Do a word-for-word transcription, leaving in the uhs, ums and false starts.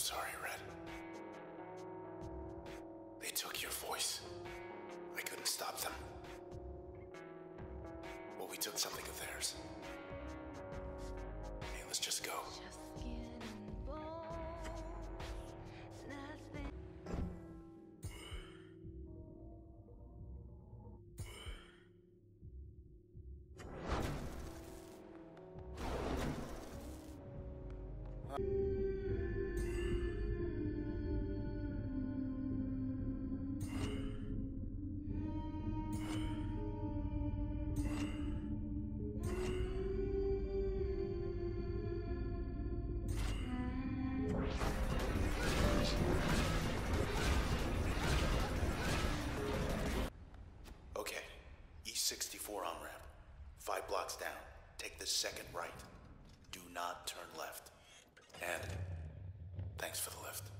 sorry, Red. They took your voice. I couldn't stop them. Well, we took something of theirs. Hey, let's just go. Just skin and bones, nothing. Okay, E sixty-four on-ramp. Five blocks down. Take the second right. Do not turn left. And thanks for the lift.